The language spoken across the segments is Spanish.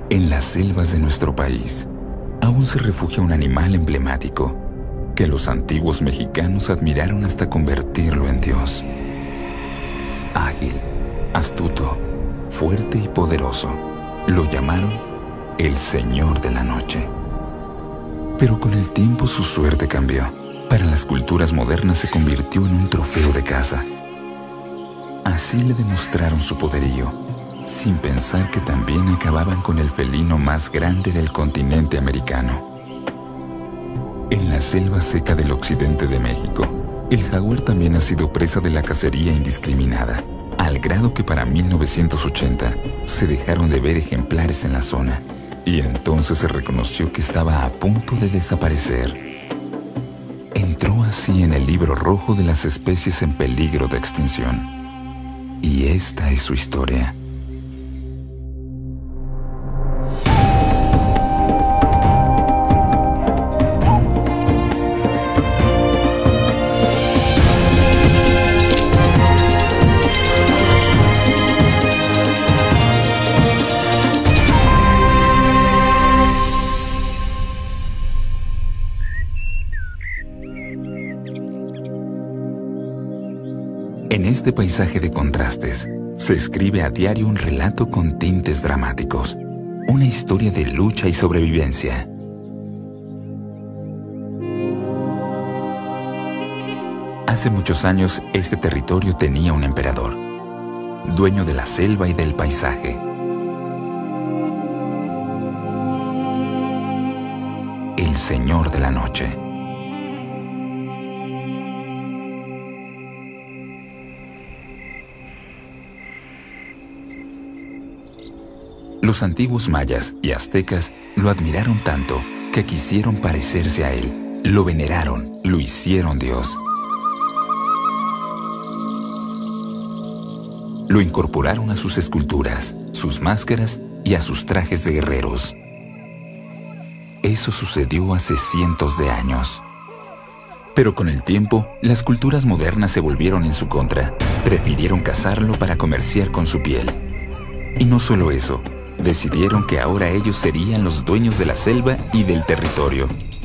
En las selvas de nuestro país, aún se refugia un animal emblemático que los antiguos mexicanos admiraron hasta convertirlo en Dios. Ágil, astuto, fuerte y poderoso, lo llamaron el Señor de la Noche. Pero con el tiempo su suerte cambió. Para las culturas modernas se convirtió en un trofeo de caza. Así le demostraron su poderío, sin pensar que también acababan con el felino más grande del continente americano. En la selva seca del occidente de México, el jaguar también ha sido presa de la cacería indiscriminada, al grado que para 1980 se dejaron de ver ejemplares en la zona, y entonces se reconoció que estaba a punto de desaparecer. Entró así en el libro rojo de las especies en peligro de extinción. Y esta es su historia. En este paisaje de contrastes, se escribe a diario un relato con tintes dramáticos, una historia de lucha y sobrevivencia. Hace muchos años, este territorio tenía un emperador, dueño de la selva y del paisaje. El Señor de la Noche. Los antiguos mayas y aztecas lo admiraron tanto que quisieron parecerse a él, lo veneraron, lo hicieron Dios. Lo incorporaron a sus esculturas, sus máscaras y a sus trajes de guerreros. Eso sucedió hace cientos de años. Pero con el tiempo, las culturas modernas se volvieron en su contra. Prefirieron cazarlo para comerciar con su piel. Y no solo eso, decidieron que ahora ellos serían los dueños de la selva y del territorio.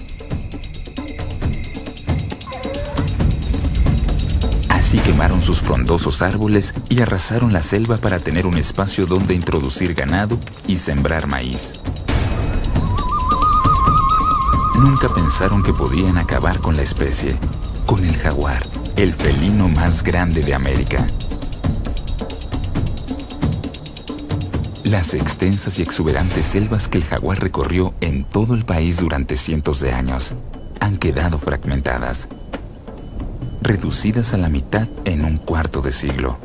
Así quemaron sus frondosos árboles y arrasaron la selva para tener un espacio donde introducir ganado y sembrar maíz. Nunca pensaron que podían acabar con la especie, con el jaguar, el felino más grande de América. Las extensas y exuberantes selvas que el jaguar recorrió en todo el país durante cientos de años han quedado fragmentadas, reducidas a la mitad en un cuarto de siglo.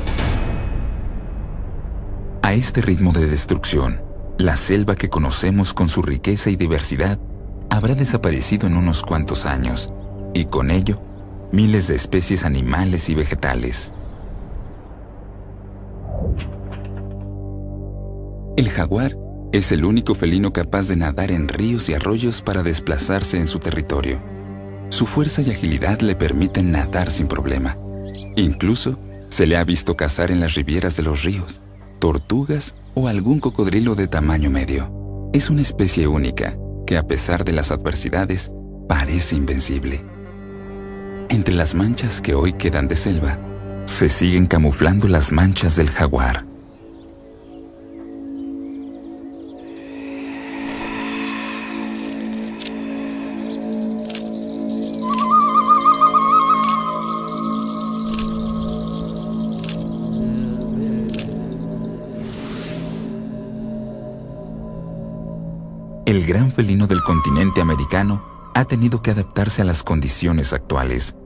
A este ritmo de destrucción, la selva que conocemos con su riqueza y diversidad habrá desaparecido en unos cuantos años, y con ello, miles de especies animales y vegetales. El jaguar es el único felino capaz de nadar en ríos y arroyos para desplazarse en su territorio. Su fuerza y agilidad le permiten nadar sin problema. Incluso se le ha visto cazar en las rivieras de los ríos, tortugas o algún cocodrilo de tamaño medio. Es una especie única que, a pesar de las adversidades, parece invencible. Entre las manchas que hoy quedan de selva, se siguen camuflando las manchas del jaguar. El gran felino del continente americano ha tenido que adaptarse a las condiciones actuales.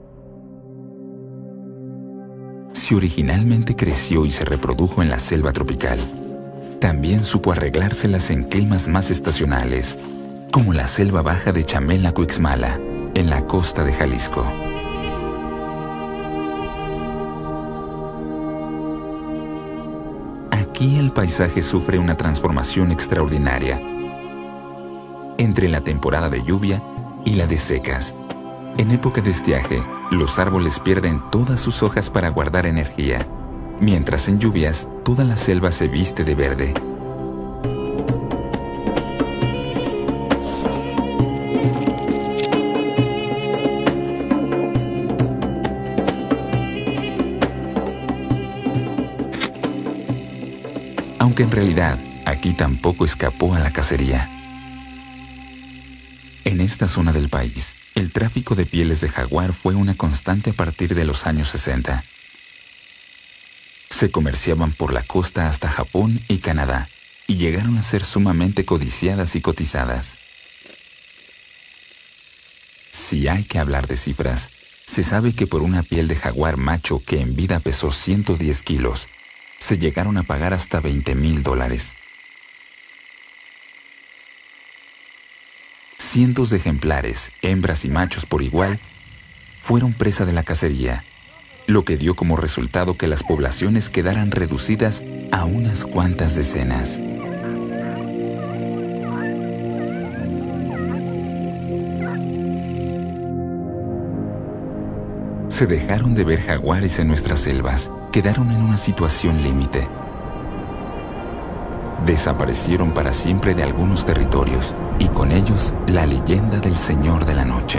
Si originalmente creció y se reprodujo en la selva tropical, también supo arreglárselas en climas más estacionales, como la selva baja de Chamela-Cuixmala, en la costa de Jalisco. Aquí el paisaje sufre una transformación extraordinaria. Entre la temporada de lluvia y la de secas. En época de estiaje, los árboles pierden todas sus hojas para guardar energía, mientras en lluvias toda la selva se viste de verde. en realidad, aquí tampoco escapó a la cacería. En esta zona del país, el tráfico de pieles de jaguar fue una constante a partir de los años 60. Se comerciaban por la costa hasta Japón y Canadá, y llegaron a ser sumamente codiciadas y cotizadas. Si hay que hablar de cifras, se sabe que por una piel de jaguar macho que en vida pesó 110 kilos, se llegaron a pagar hasta $20,000. Cientos de ejemplares, hembras y machos por igual, fueron presa de la cacería, lo que dio como resultado que las poblaciones quedaran reducidas a unas cuantas decenas. Se dejaron de ver jaguares en nuestras selvas, quedaron en una situación límite. Desaparecieron para siempre de algunos territorios, y con ellos la leyenda del Señor de la Noche.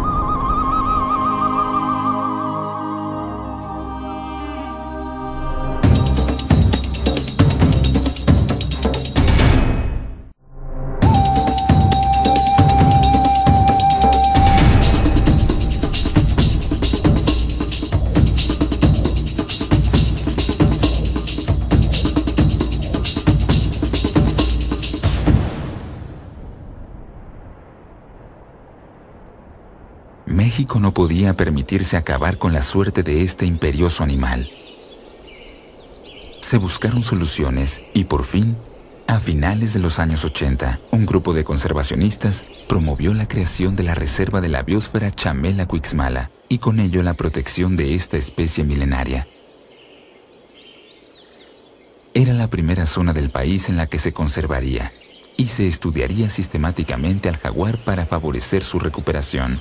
México no podía permitirse acabar con la suerte de este imperioso animal. Se buscaron soluciones y por fin, a finales de los años 80, un grupo de conservacionistas promovió la creación de la Reserva de la Biosfera Chamela-Cuixmala y con ello la protección de esta especie milenaria. Era la primera zona del país en la que se conservaría y se estudiaría sistemáticamente al jaguar para favorecer su recuperación.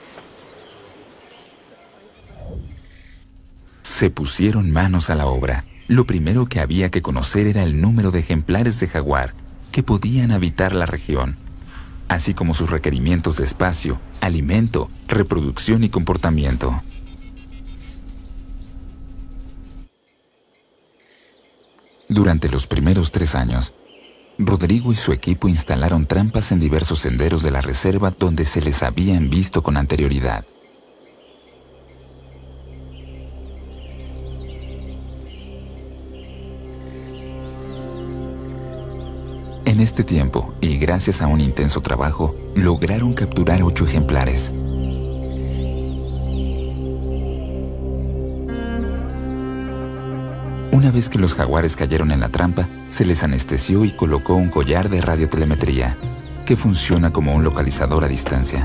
Se pusieron manos a la obra. Lo primero que había que conocer era el número de ejemplares de jaguar que podían habitar la región, así como sus requerimientos de espacio, alimento, reproducción y comportamiento. Durante los primeros 3 años, Rodrigo y su equipo instalaron trampas en diversos senderos de la reserva donde se les habían visto con anterioridad. En este tiempo, y gracias a un intenso trabajo, lograron capturar 8 ejemplares. Una vez que los jaguares cayeron en la trampa, se les anestesió y colocó un collar de radiotelemetría, que funciona como un localizador a distancia.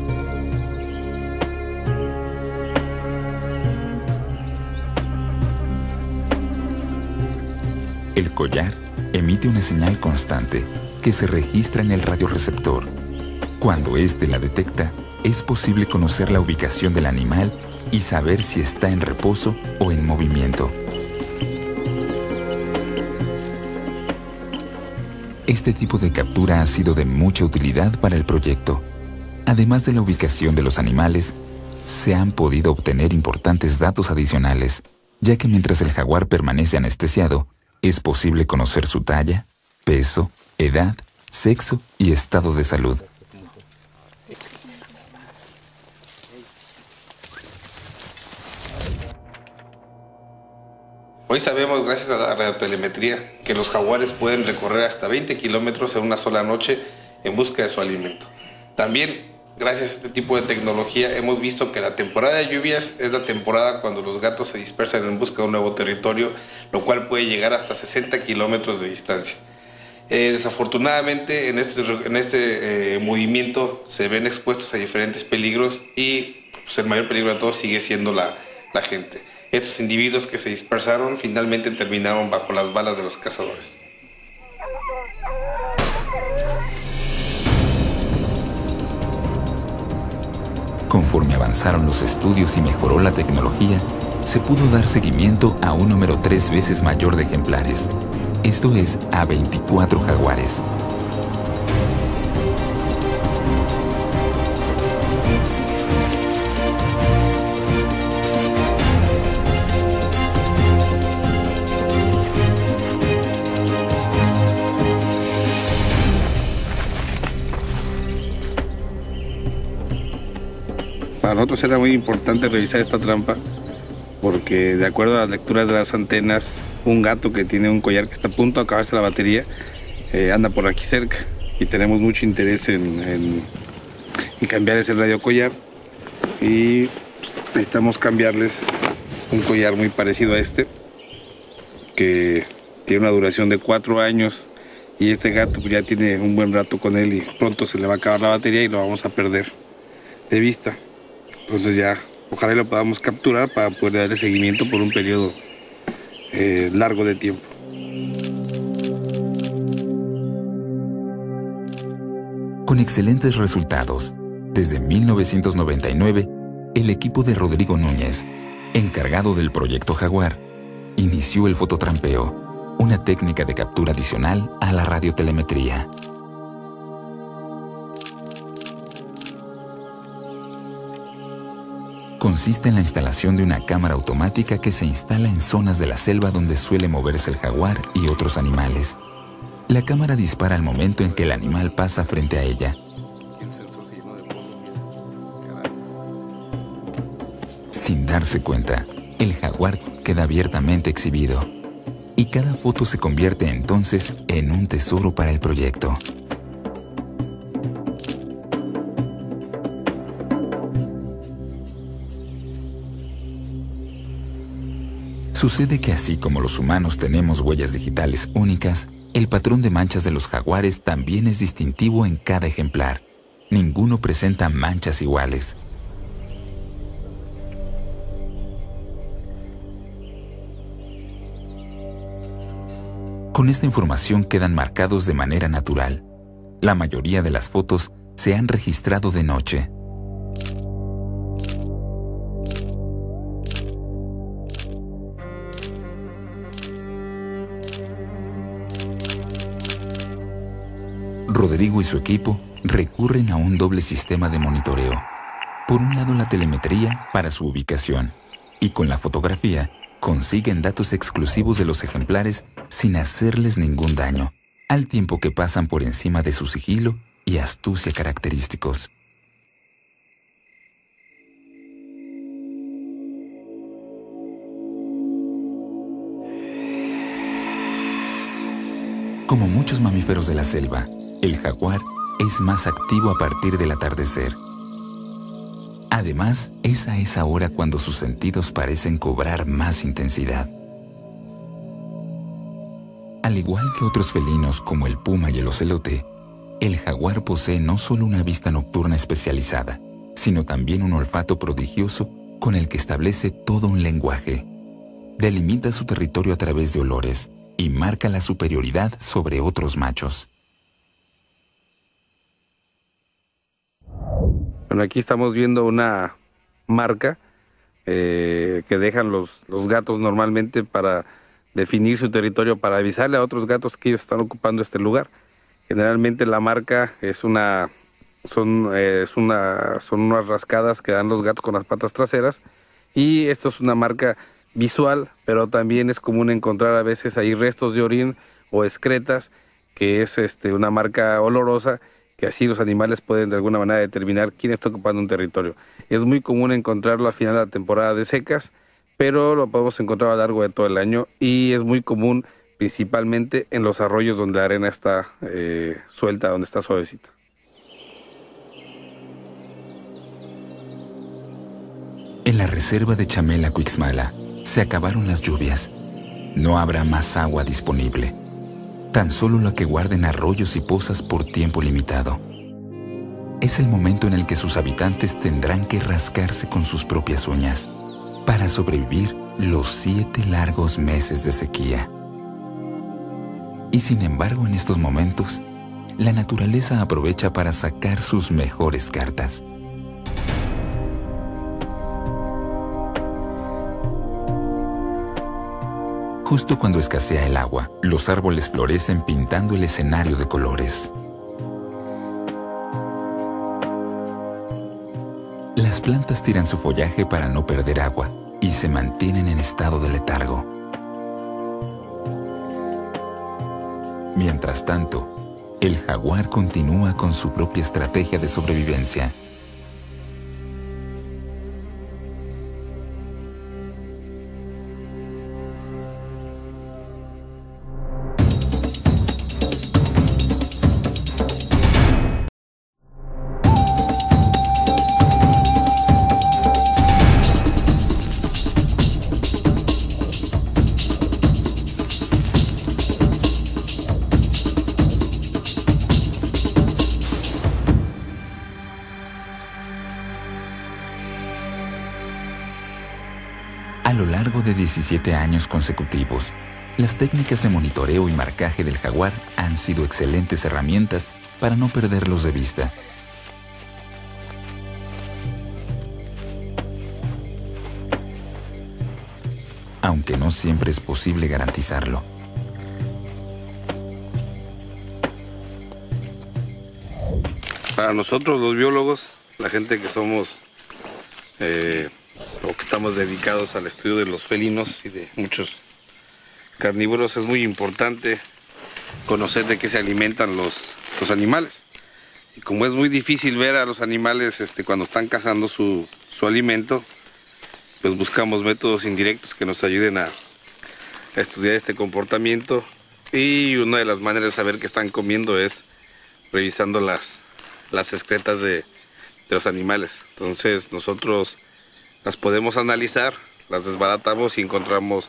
El collar emite una señal constante que se registra en el radioreceptor. Cuando éste la detecta, es posible conocer la ubicación del animal y saber si está en reposo o en movimiento. Este tipo de captura ha sido de mucha utilidad para el proyecto. Además de la ubicación de los animales, se han podido obtener importantes datos adicionales, ya que mientras el jaguar permanece anestesiado, es posible conocer su talla, peso, edad, sexo y estado de salud. Hoy sabemos, gracias a la radiotelemetría, que los jaguares pueden recorrer hasta 20 kilómetros en una sola noche en busca de su alimento. También, gracias a este tipo de tecnología, hemos visto que la temporada de lluvias es la temporada cuando los gatos se dispersan en busca de un nuevo territorio, lo cual puede llegar hasta 60 kilómetros de distancia. Desafortunadamente, en este movimiento se ven expuestos a diferentes peligros y pues, el mayor peligro de todos sigue siendo la gente. Estos individuos que se dispersaron finalmente terminaron bajo las balas de los cazadores. Conforme avanzaron los estudios y mejoró la tecnología, se pudo dar seguimiento a un número 3 veces mayor de ejemplares, esto es, a 24 jaguares. Para nosotros era muy importante revisar esta trampa porque de acuerdo a las lecturas de las antenas, un gato que tiene un collar que está a punto de acabarse la batería anda por aquí cerca y tenemos mucho interés en cambiar ese radio collar y necesitamos cambiarles un collar muy parecido a este que tiene una duración de 4 años y este gato ya tiene un buen rato con él y pronto se le va a acabar la batería y lo vamos a perder de vista. Entonces ya ojalá lo podamos capturar para poder darle seguimiento por un periodo largo de tiempo. Con excelentes resultados, desde 1999, el equipo de Rodrigo Núñez, encargado del proyecto Jaguar, inició el fototrampeo, una técnica de captura adicional a la radiotelemetría. Consiste en la instalación de una cámara automática que se instala en zonas de la selva donde suele moverse el jaguar y otros animales. La cámara dispara al momento en que el animal pasa frente a ella. Sin darse cuenta, el jaguar queda abiertamente exhibido y cada foto se convierte entonces en un tesoro para el proyecto. Sucede que así como los humanos tenemos huellas digitales únicas, el patrón de manchas de los jaguares también es distintivo en cada ejemplar. Ninguno presenta manchas iguales. Con esta información quedan marcados de manera natural. La mayoría de las fotos se han registrado de noche. Rodrigo y su equipo recurren a un doble sistema de monitoreo. Por un lado, la telemetría para su ubicación y con la fotografía consiguen datos exclusivos de los ejemplares sin hacerles ningún daño, al tiempo que pasan por encima de su sigilo y astucia característicos. Como muchos mamíferos de la selva, el jaguar es más activo a partir del atardecer. Además, es a esa hora cuando sus sentidos parecen cobrar más intensidad. Al igual que otros felinos como el puma y el ocelote, el jaguar posee no solo una vista nocturna especializada, sino también un olfato prodigioso con el que establece todo un lenguaje. Delimita su territorio a través de olores y marca la superioridad sobre otros machos. Bueno, aquí estamos viendo una marca que dejan los gatos normalmente para definir su territorio, para avisarle a otros gatos que ellos están ocupando este lugar. Generalmente la marca son unas rascadas que dan los gatos con las patas traseras y esto es una marca visual, pero también es común encontrar a veces ahí restos de orín o excretas, que es una marca olorosa, que así los animales pueden de alguna manera determinar quién está ocupando un territorio. Es muy común encontrarlo al final de la temporada de secas, pero lo podemos encontrar a lo largo de todo el año y es muy común principalmente en los arroyos donde la arena está suelta, donde está suavecita. En la reserva de Chamela-Cuixmala se acabaron las lluvias. No habrá más agua disponible. Tan solo la que guarden arroyos y pozas por tiempo limitado. Es el momento en el que sus habitantes tendrán que rascarse con sus propias uñas para sobrevivir los 7 largos meses de sequía. Y sin embargo, en estos momentos, la naturaleza aprovecha para sacar sus mejores cartas. Justo cuando escasea el agua, los árboles florecen pintando el escenario de colores. Las plantas tiran su follaje para no perder agua y se mantienen en estado de letargo. Mientras tanto, el jaguar continúa con su propia estrategia de sobrevivencia. lo largo de 17 años consecutivos, las técnicas de monitoreo y marcaje del jaguar han sido excelentes herramientas para no perderlos de vista. Aunque no siempre es posible garantizarlo. Para nosotros los biólogos, la gente que somos o que estamos dedicados al estudio de los felinos y de muchos carnívoros, es muy importante conocer de qué se alimentan los animales. Y como es muy difícil ver a los animales cuando están cazando su alimento, pues buscamos métodos indirectos que nos ayuden a estudiar este comportamiento, y una de las maneras de saber qué están comiendo es revisando las excretas de los animales. Entonces nosotros las podemos analizar, las desbaratamos y encontramos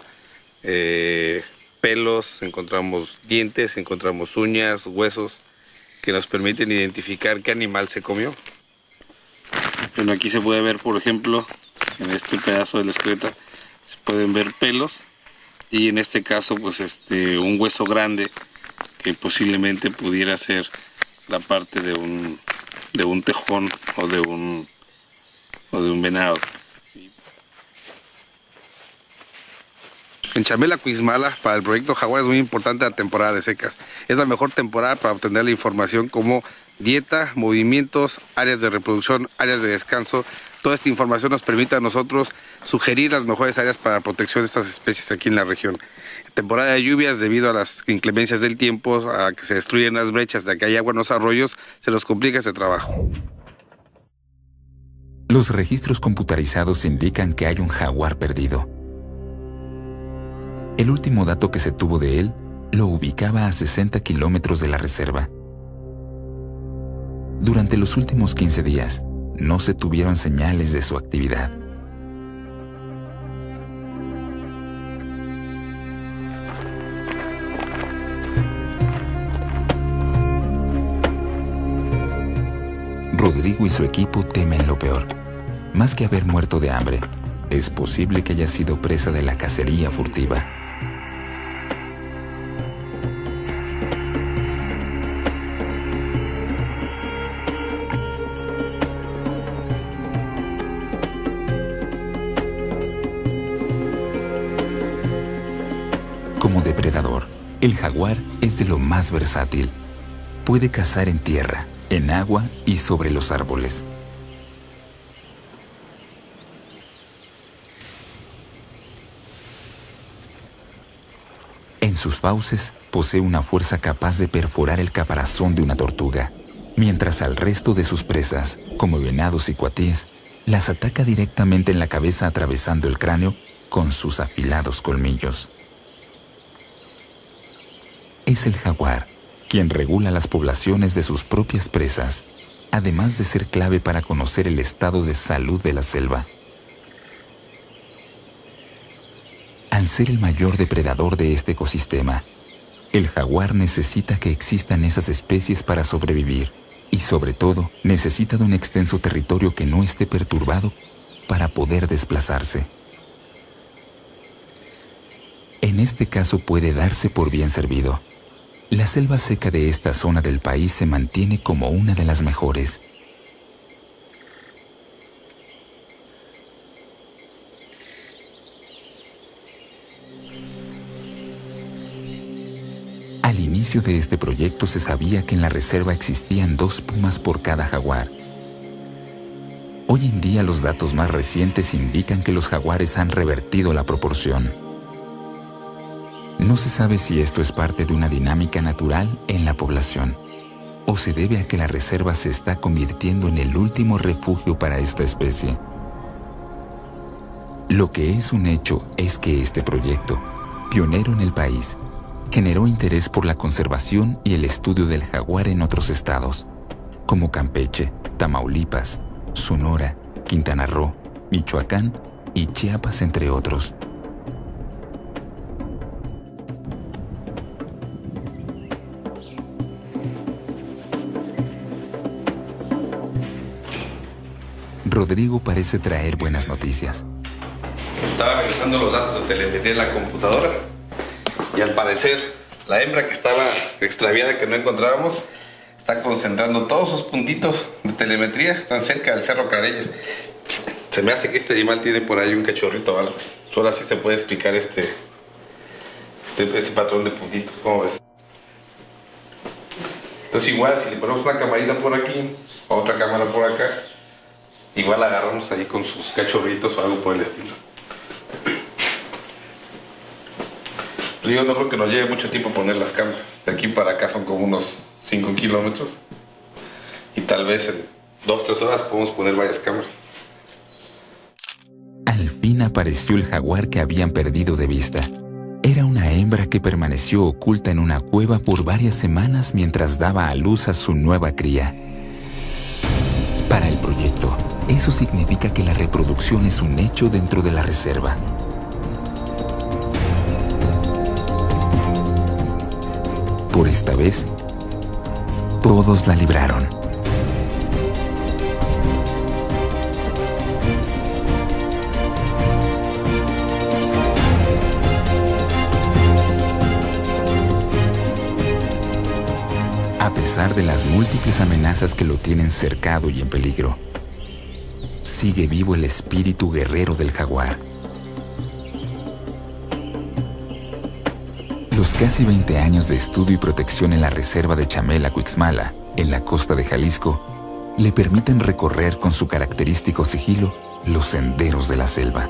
pelos, encontramos dientes, encontramos uñas, huesos, que nos permiten identificar qué animal se comió. Bueno, aquí se puede ver, por ejemplo, en este pedazo de la excreta se pueden ver pelos, y en este caso pues un hueso grande que posiblemente pudiera ser la parte de un tejón o de un venado. En Chamela, Cuixmala, para el proyecto Jaguar es muy importante la temporada de secas. Es la mejor temporada para obtener la información como dieta, movimientos, áreas de reproducción, áreas de descanso. Toda esta información nos permite a nosotros sugerir las mejores áreas para la protección de estas especies aquí en la región. En temporada de lluvias, debido a las inclemencias del tiempo, a que se destruyen las brechas, de que hay agua en los arroyos, se nos complica ese trabajo. Los registros computarizados indican que hay un jaguar perdido. El último dato que se tuvo de él lo ubicaba a 60 kilómetros de la reserva. Durante los últimos 15 días, no se tuvieron señales de su actividad. Rodrigo y su equipo temen lo peor. Más que haber muerto de hambre, es posible que haya sido presa de la cacería furtiva. Como depredador, el jaguar es de lo más versátil. Puede cazar en tierra, en agua y sobre los árboles. En sus fauces posee una fuerza capaz de perforar el caparazón de una tortuga, mientras al resto de sus presas, como venados y cuatíes, las ataca directamente en la cabeza atravesando el cráneo con sus afilados colmillos. Es el jaguar quien regula las poblaciones de sus propias presas, además de ser clave para conocer el estado de salud de la selva. Al ser el mayor depredador de este ecosistema, el jaguar necesita que existan esas especies para sobrevivir y, sobre todo, necesita de un extenso territorio que no esté perturbado para poder desplazarse. En este caso puede darse por bien servido. La selva seca de esta zona del país se mantiene como una de las mejores. Al inicio de este proyecto se sabía que en la reserva existían 2 pumas por cada jaguar. Hoy en día los datos más recientes indican que los jaguares han revertido la proporción. No se sabe si esto es parte de una dinámica natural en la población o se debe a que la reserva se está convirtiendo en el último refugio para esta especie. Lo que es un hecho es que este proyecto, pionero en el país, generó interés por la conservación y el estudio del jaguar en otros estados, como Campeche, Tamaulipas, Sonora, Quintana Roo, Michoacán y Chiapas, entre otros. Rodrigo parece traer buenas noticias. Estaba revisando los datos de telemetría en la computadora y al parecer la hembra que estaba extraviada, que no encontrábamos, está concentrando todos sus puntitos de telemetría. Están cerca del Cerro Careyes. Se me hace que este animal tiene por ahí un cachorrito o algo. Solo así se puede explicar este patrón de puntitos. ¿Cómo ves? Entonces igual, si le ponemos una camarita por aquí, otra cámara por acá, igual la agarramos ahí con sus cachorritos o algo por el estilo. Yo no creo que nos lleve mucho tiempo poner las cámaras. De aquí para acá son como unos 5 kilómetros. Y tal vez en 2-3 horas podemos poner varias cámaras. Al fin apareció el jaguar que habían perdido de vista. Era una hembra que permaneció oculta en una cueva por varias semanas mientras daba a luz a su nueva cría. Para el proyecto, eso significa que la reproducción es un hecho dentro de la reserva. Por esta vez, todos la libraron. A pesar de las múltiples amenazas que lo tienen cercado y en peligro, sigue vivo el espíritu guerrero del jaguar. Los casi 20 años de estudio y protección en la reserva de Chamela-Cuixmala, en la costa de Jalisco, le permiten recorrer con su característico sigilo los senderos de la selva.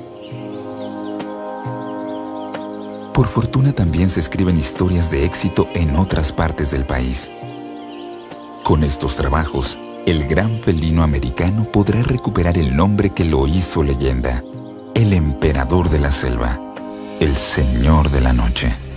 Por fortuna también se escriben historias de éxito en otras partes del país. Con estos trabajos, el gran felino americano podrá recuperar el nombre que lo hizo leyenda: el emperador de la selva, el señor de la noche.